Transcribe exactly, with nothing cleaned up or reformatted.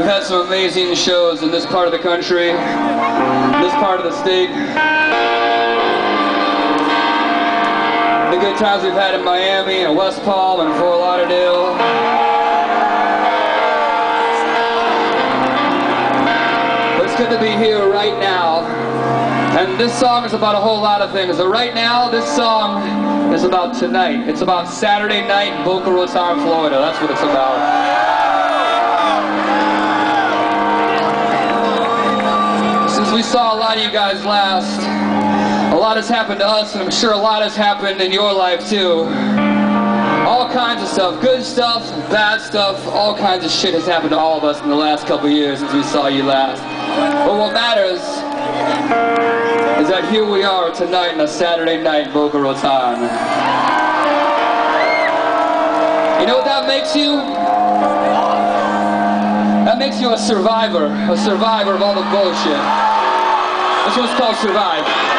We've had some amazing shows in this part of the country, this part of the state. The good times we've had in Miami and West Palm and Fort Lauderdale. But it's good to be here right now. And this song is about a whole lot of things. But right now, this song is about tonight. It's about Saturday night in Boca Raton, Florida. That's what it's about. Since we saw a lot of you guys last, a lot has happened to us, and I'm sure a lot has happened in your life too. All kinds of stuff, good stuff, bad stuff, all kinds of shit has happened to all of us in the last couple of years since we saw you last. But what matters is that here we are tonight on a Saturday night in Boca Raton. You know what that makes you? That makes you a survivor, a survivor of all the bullshit. This one's called Survive.